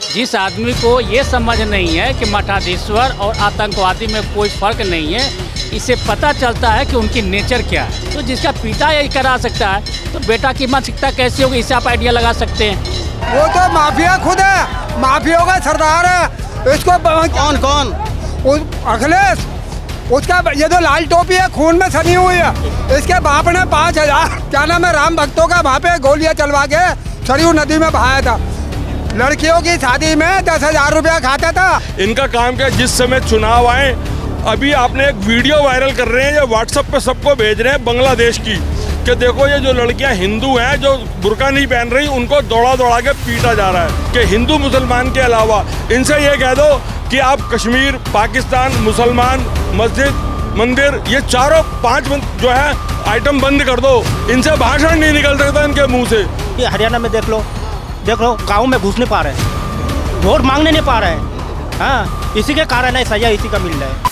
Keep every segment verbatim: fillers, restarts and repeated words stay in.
जिस आदमी को ये समझ नहीं है कि मठाधीश्वर और आतंकवादी में कोई फ़र्क नहीं है, इससे पता चलता है कि उनकी नेचर क्या है। तो जिसका पिता यही करा सकता है तो बेटा की मानसिकता कैसी होगी, इससे आप आइडिया लगा सकते हैं। वो तो माफिया खुद है, माफियाओं का सरदार है। इसको कौन कौन अखिलेश, उसका ये तो लाल टोपी है, खून में सनी हुई है। इसके बाप ने पाँच हजार क्या नाम है राम भक्तों का वहाँ पे गोलियां चलवा के सरयू नदी में बहाया था। लड़कियों की शादी में दस हजार रुपया खाता था। इनका काम क्या, जिस समय चुनाव आए, अभी आपने एक वीडियो वायरल कर रहे हैं, ये व्हाट्सएप पे सबको भेज रहे हैं बांग्लादेश की, कि देखो ये जो लड़कियां हिंदू हैं जो बुर्का नहीं पहन रही, उनको दौड़ा दौड़ा के पीटा जा रहा है। कि हिंदू मुसलमान के अलावा इनसे ये कह दो कि आप कश्मीर, पाकिस्तान, मुसलमान, मस्जिद, मंदिर, ये चारों पांच जो है आइटम बंद कर दो। इनसे भाषण नहीं निकल सकता इनके मुंह से। ये हरियाणा में देख लो, देख लो गाँव में घुस नहीं पा रहे, वोट मांगने नहीं पा रहे हैं। हाँ, इसी के कारण है, सजा इसी का मिल रहा है।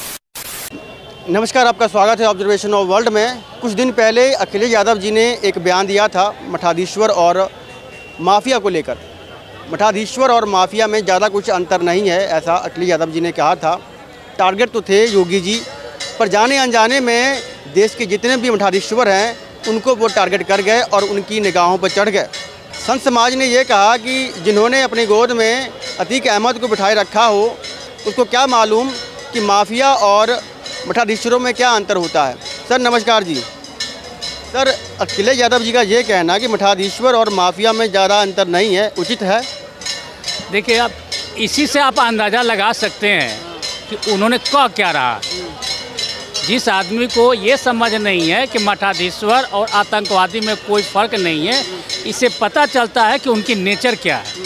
नमस्कार, आपका स्वागत है ऑब्जर्वेशन ऑफ वर्ल्ड में। कुछ दिन पहले अखिलेश यादव जी ने एक बयान दिया था मठाधीश्वर और माफिया को लेकर। मठाधीश्वर और माफिया में ज़्यादा कुछ अंतर नहीं है, ऐसा अखिलेश यादव जी ने कहा था। टारगेट तो थे योगी जी, पर जाने अनजाने में देश के जितने भी मठाधीश्वर हैं उनको वो टारगेट कर गए और उनकी निगाहों पर चढ़ गए। संत समाज ने ये कहा कि जिन्होंने अपनी गोद में अतीक अहमद को बिठाए रखा हो, उसको क्या मालूम कि माफिया और मठाधीश्वरों में क्या अंतर होता है। सर नमस्कार जी। सर, अखिलेश यादव जी का ये कहना कि मठाधीश्वर और माफिया में ज़्यादा अंतर नहीं है, उचित है? देखिए, आप इसी से आप अंदाज़ा लगा सकते हैं कि उन्होंने कह क्या रहा। जिस आदमी को ये समझ नहीं है कि मठाधीश्वर और आतंकवादी में कोई फ़र्क नहीं है, इससे पता चलता है कि उनकी नेचर क्या है।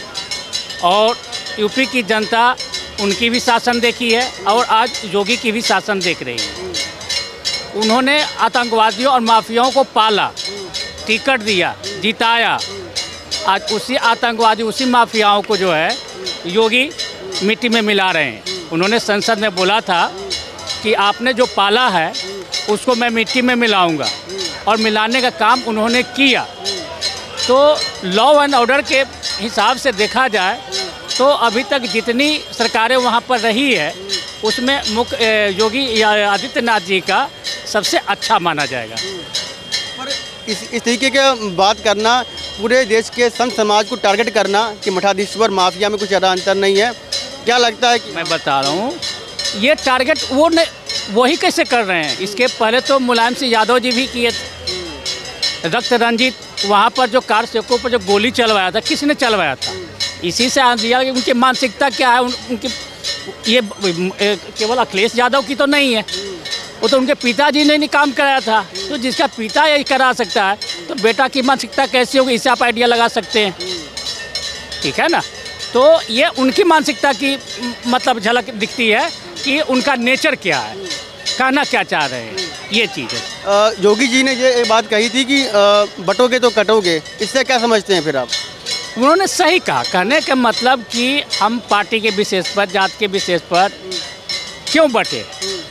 और यूपी की जनता उनकी भी शासन देखी है और आज योगी की भी शासन देख रही है। उन्होंने आतंकवादियों और माफियाओं को पाला, टिकट दिया, जिताया। आज उसी आतंकवादी, उसी माफियाओं को जो है योगी मिट्टी में मिला रहे हैं। उन्होंने संसद में बोला था कि आपने जो पाला है उसको मैं मिट्टी में मिलाऊंगा, और मिलाने का काम उन्होंने किया। तो लॉ एंड ऑर्डर के हिसाब से देखा जाए तो अभी तक जितनी सरकारें वहाँ पर रही है उसमें मुख्य योगी आदित्यनाथ जी का सबसे अच्छा माना जाएगा। पर इस इस तरीके की बात करना, पूरे देश के संत समाज को टारगेट करना कि मठाधीश्वर माफिया में कुछ ज़्यादा अंतर नहीं है, क्या लगता है कि? मैं बता रहा हूँ, ये टारगेट वो नहीं, वही कैसे कर रहे हैं। इसके पहले तो मुलायम सिंह यादव जी भी किए थे। रक्त रंजित वहाँ पर जो कार सेवकों पर जो गोली चलवाया था, किसने चलवाया था? इसी से आ दिया कि उनकी मानसिकता क्या है। उन, उनकी ये केवल अखिलेश यादव की तो नहीं है, वो तो उनके पिताजी ने नहीं काम कराया था। तो जिसका पिता यही करा सकता है तो बेटा की मानसिकता कैसी होगी, इससे आप आइडिया लगा सकते हैं। ठीक है ना? तो ये उनकी मानसिकता की मतलब झलक दिखती है कि उनका नेचर क्या है, कहना क्या चाह रहे हैं, ये चीज़ है। योगी जी ने ये बात कही थी कि बटोगे तो कटोगे, इससे क्या समझते हैं फिर आप? उन्होंने सही कहा। कहने का मतलब कि हम पार्टी के विशेष पर, जात के विशेष पर क्यों बटे,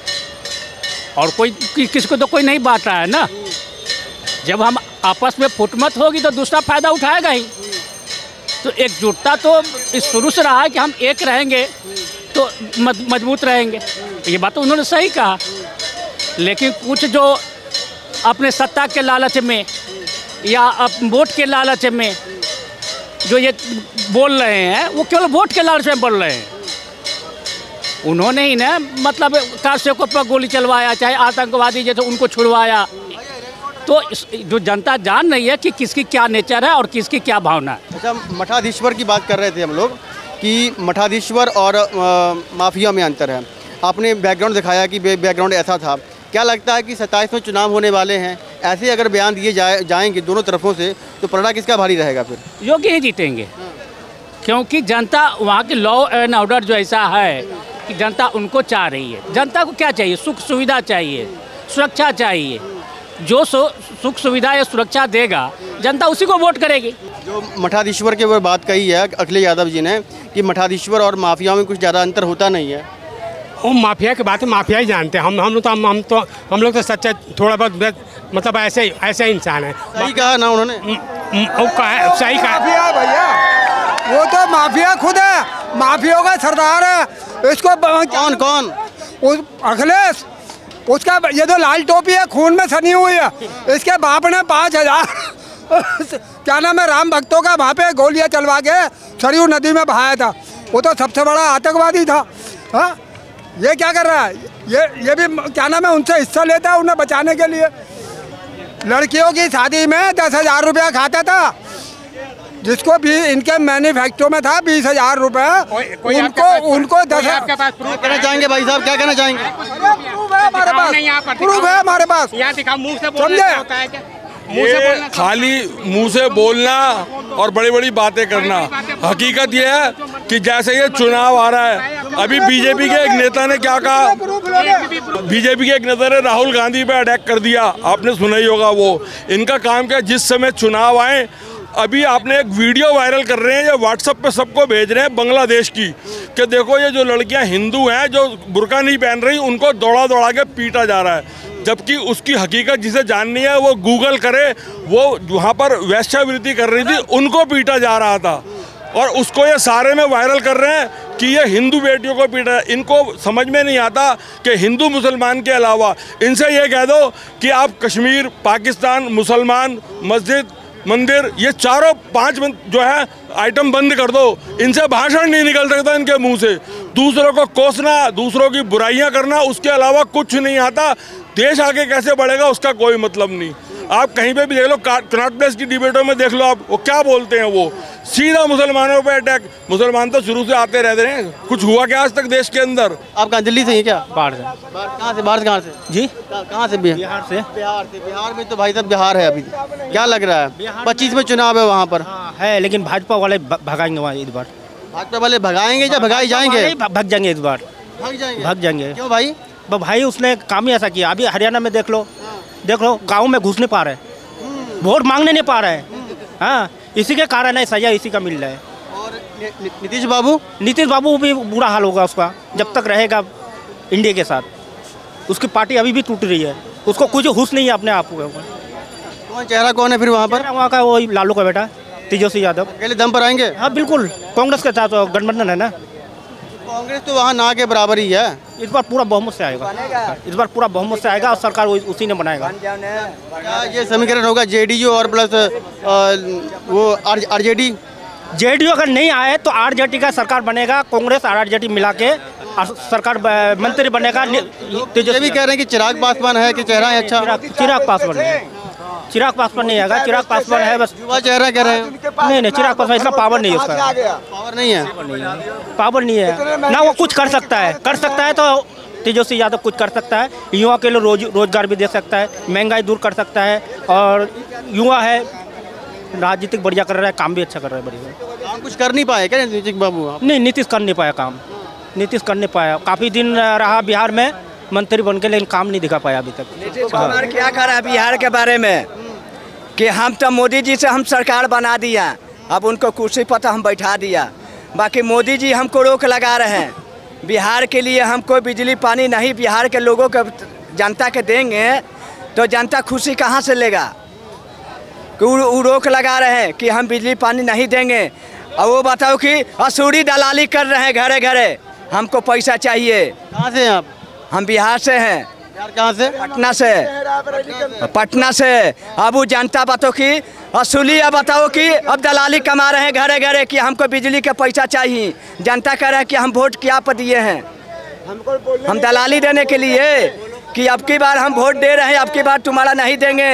और कोई कि, किसको तो कोई नहीं बांट रहा है ना। जब हम आपस में फुटमत होगी तो दूसरा फ़ायदा उठाएगा ही। तो एकजुटता तो इस शुरू से रहा है कि हम एक रहेंगे तो मजबूत रहेंगे, ये बात तो उन्होंने सही कहा। लेकिन कुछ जो अपने सत्ता के लालच में या वोट के लालच में जो ये बोल रहे हैं, वो केवल वोट के लालच में बोल रहे हैं। उन्होंने ही ना मतलब कार सेवकों पर गोली चलवाया, चाहे आतंकवादी जैसे उनको छुड़वाया। तो जो जनता जान रही है कि किसकी क्या नेचर है और किसकी क्या भावना है। अच्छा, मठाधीश्वर की बात कर रहे थे हम लोग कि मठाधीश्वर और आ, माफिया में अंतर है। आपने बैकग्राउंड दिखाया कि बैकग्राउंड ऐसा था। क्या लगता है कि सत्ताईस में चुनाव होने वाले हैं, ऐसे अगर बयान दिए जाए जाएंगे दोनों तरफों से, तो पलड़ा किसका भारी रहेगा फिर? योगी ही जीतेंगे, क्योंकि जनता वहाँ की लॉ एंड ऑर्डर जो ऐसा है कि जनता उनको चाह रही है। जनता को क्या चाहिए? सुख सुविधा चाहिए, सुरक्षा चाहिए। जो सुख सुविधा या सुरक्षा देगा जनता उसी को वोट करेगी। जो मठाधीश्वर के वो बात कही है अखिलेश यादव जी ने कि मठाधीश्वर और माफियाओं में कुछ ज़्यादा अंतर होता नहीं है। वो माफिया की बात है, माफिया ही जानते हैं। हम हम लोग तो हम, हम तो हम लोग तो सच्चा थोड़ा बहुत मतलब ऐसे ऐसे इंसान है। सही कहा ना उन्होंने? वो कहा, सही कहा भैया। वो तो माफिया खुद है, माफियों का सरदार है। इसको कौन कौन? उस अखिलेश, उसका ये जो लाल टोपी है खून में सनी हुई है, इसके बाप ने पाँच हजार क्या नाम है राम भक्तों का वहाँ पे गोलियां चलवा के सरयू नदी में बहाया था। वो तो सबसे बड़ा आतंकवादी था। हाँ, ये क्या कर रहा है? ये ये भी क्या नाम है उनसे हिस्सा लेता है उन्हें बचाने के लिए। लड़कियों की शादी में दस हजार रुपया खाता था, जिसको भी इनके मैन्युफैक्चरो में था बीस हजार रुपये। उनको उनको दस क्या कहना चाहेंगे भाई साहब, क्या कहना चाहेंगे? प्रूफ है हमारे पास, प्रूफ है हमारे पास। समझे? ये खाली मुंह से बोलना और बड़ी बड़ी बातें करना। हकीकत ये है कि जैसे ये चुनाव आ रहा है, अभी बीजेपी के एक नेता ने क्या कहा, बीजेपी के एक नेता ने राहुल गांधी पे अटैक कर दिया, आपने सुना ही होगा। वो इनका काम क्या, जिस समय चुनाव आए, अभी आपने एक वीडियो वायरल कर रहे हैं, ये व्हाट्सएप पे सबको भेज रहे हैं बांग्लादेश की, कि देखो ये जो लड़कियां हिंदू हैं जो बुर्का नहीं पहन रही, उनको दौड़ा दौड़ा के पीटा जा रहा है। जबकि उसकी हकीकत जिसे जाननी है वो गूगल करे, वो वहाँ पर वेश्यावृत्ति कर रही थी, उनको पीटा जा रहा था। और उसको ये सारे में वायरल कर रहे हैं कि ये हिंदू बेटियों को पीटा है। इनको समझ में नहीं आता कि हिंदू मुसलमान के अलावा, इनसे ये कह दो कि आप कश्मीर, पाकिस्तान, मुसलमान, मस्जिद, मंदिर, ये चारों पांच जो है आइटम बंद कर दो। इनसे भाषण नहीं निकल सकता इनके मुंह से। दूसरों को कोसना, दूसरों की बुराइयां करना, उसके अलावा कुछ नहीं आता। देश आगे कैसे बढ़ेगा उसका कोई मतलब नहीं। आप कहीं पे भी देख लो, कनॉट प्लेस की डिबेटों में देख लो, आप वो क्या बोलते हैं, वो सीधा मुसलमानों पे अटैक। मुसलमान तो शुरू से आते रहते हैं, कुछ हुआ क्या आज तक देश के अंदर? आप कहाँ, दिल्ली से ही क्या? बाहर से। कहाँ से? बाहर से कहाँ से? जी कहाँ से? बिहार से। बिहार से। बिहार में तो भाई साहब बिहार है अभी, क्या लग रहा है? पच्चीस में चुनाव है वहाँ पर। हाँ, है, लेकिन भाजपा वाले भगाएंगे वहाँ इस बार। भाजपा वाले भगाएंगे या भगाई जाएंगे? भग जाएंगे इस बार, भाग जाएंगे। भग जाएंगे। क्यों भाई? भाई उसने काम ही ऐसा किया। अभी हरियाणा में देख लो, देख लो, गाँव में घुस नहीं पा रहे, वोट मांगने नहीं पा रहे। हाँ, इसी के कारण है, सजा इसी का मिल रहा है। और नीतीश बाबू? नीतीश बाबू भी बुरा हाल होगा उसका जब तक रहेगा इंडिया के साथ। उसकी पार्टी अभी भी टूट रही है, उसको कुछ हुस नहीं है अपने आप को। कौन चेहरा कौन है फिर वहाँ पर? वहाँ का वही लालू का बेटा तेजस्वी यादव। अकेले दम पर आएंगे? हाँ बिल्कुल, कांग्रेस के साथ गठबंधन है ना। कांग्रेस तो वहाँ ना के बराबर ही है। इस बार पूरा बहुमत से आएगा, इस बार पूरा बहुमत से आएगा और सरकार उसी ने बनाएगा। क्या ये समीकरण होगा जेडीयू और प्लस वो आरजेडी? जेडीयू अगर नहीं आए तो आरजेडी का सरकार बनेगा, कांग्रेस और आरजेडी मिला के सरकार मंत्री बनेगा। ये भी कह रहे हैं कि चिराग पासवान है कि चेहरा है अच्छा? चिराग पासवान है, चिराग पासवान नहीं आएगा, चिराग पासवान है बस युवा चेहरा कह रहे हैं। नहीं नहीं, चिराग पासवान इसका पावर नहीं है, उसका पावर नहीं है, पावर नहीं है ना। वो कुछ कर सकता है, कर सकता है तो तेजस्वी यादव कुछ कर सकता है। युवा के लिए रोज रोजगार भी दे सकता है, महंगाई दूर कर सकता है, और युवा है, राजनीतिक बढ़िया कर रहा है, काम भी अच्छा कर रहा है बढ़िया। काम कुछ कर नहीं पाए क्या नीतीश बाबू? नहीं, नीतीश कर नहीं पाया काम, नीतीश कर नहीं पाया। काफ़ी दिन रहा बिहार में मंत्री बन के, लेकिन काम नहीं दिखा पाया अभी तक। नीतीश कुमार क्या कह रहा है बिहार के बारे में कि हम तो मोदी जी से हम सरकार बना दिया, अब उनको कुर्सी पर तो हम बैठा दिया, बाकी मोदी जी हमको रोक लगा रहे हैं। बिहार के लिए हमको बिजली पानी नहीं बिहार के लोगों को जनता के देंगे तो जनता खुशी कहाँ से लेगा? वो रोक लगा रहे हैं कि हम बिजली पानी नहीं देंगे, और वो बताओ कि असुरी दलाली कर रहे हैं घरे घरे, हमको पैसा चाहिए। कहाँ से हैं आप? हम बिहार से हैं। बिहार कहाँ से? पटना से। पटना से। अब वो जनता बताओ कि असुली, अब बताओ कि अब दलाली कमा रहे हैं घरे घरे कि हमको बिजली का पैसा चाहिए। जनता कह रहा है कि हम वोट क्या पर दिए हैं, हम दलाली देने के लिए कि अब की बार हम वोट दे रहे हैं, अब की बार तुम्हारा नहीं देंगे।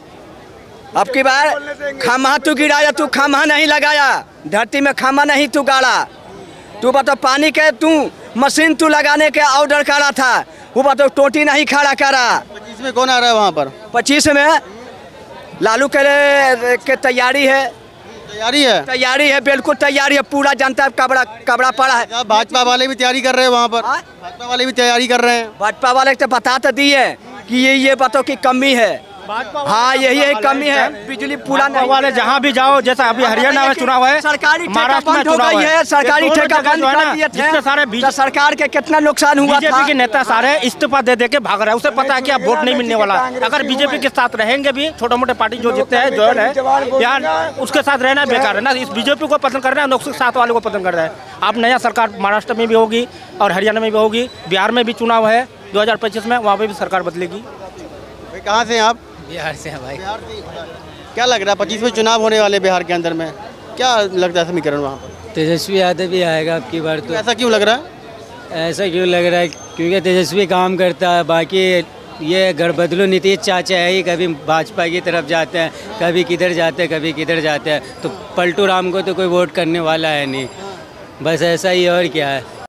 अब की बार खम्हा तू गिराया, तू खम्हा नहीं लगाया, धरती में खम्हा नहीं तू गाड़ा। तू बताओ पानी के तू मशीन तू लगाने के ऑर्डर करा था, वो बताओ टोटी नहीं खड़ा करा। पच्चीस में कौन आ रहा है वहाँ पर? पच्चीस में लालू के, के तैयारी है, तैयारी है, तैयारी है, बिल्कुल तैयारी है। पूरा जनता कबड़ा कबड़ा पड़ा है। भाजपा वाले भी तैयारी कर रहे हैं वहाँ पर? भाजपा वाले भी तैयारी कर रहे हैं। भाजपा वाले तो बता तो दिए कि ये ये बताओ कि कमी है, हाँ यही एक कमी है, बिजली पूरा नहीं वाले जहाँ भी जाओ, जैसा अभी हरियाणा में चुनाव है, सरकारी महाराष्ट्र में बंद हो चुनाव गई है, सरकारी ठेका बंद कर दिए थे, जितने सारे तो सरकार के कितना नुकसान हुआ था। बीजेपी के नेता सारे इस्तीफा दे दे के भाग रहे हैं, उसे पता है कि अब वोट नहीं मिलने वाला। अगर बीजेपी के साथ रहेंगे भी, छोटे मोटे पार्टी जो जीतते हैं जो है यार, उसके साथ रहना बेकार है ना। इस बीजेपी को पसंद कर रहे हैं, उसके साथ वाले को पसंद कर रहे हैं। अब नया सरकार महाराष्ट्र में भी होगी और हरियाणा में भी होगी, बिहार में भी चुनाव है दो हज़ार पच्चीस में, वहाँ पे भी सरकार बदलेगी। कहाँ से हैं आप? बिहार से हैं भाई। बिहार से। क्या लग रहा है पच्चीस में चुनाव होने वाले बिहार के अंदर में, क्या लगता है समीकरण वहाँ पर? तेजस्वी यादव भी आएगा अब की बार। तो ऐसा क्यों लग रहा है? ऐसा क्यों लग रहा है? क्योंकि तेजस्वी काम करता है। बाकी ये गढ़बदलू नीतीश चाचा है ही, कभी भाजपा की तरफ जाते हैं, कभी किधर जाते हैं, कभी किधर जाते हैं। तो पलटू राम को तो कोई वोट करने वाला है नहीं, बस ऐसा ही और क्या है।